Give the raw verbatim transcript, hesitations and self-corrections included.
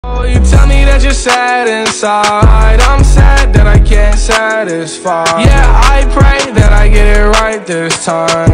Oh, you tell me that you're sad inside. I'm sad that I can't satisfy. Yeah, I pray that I get it right this time.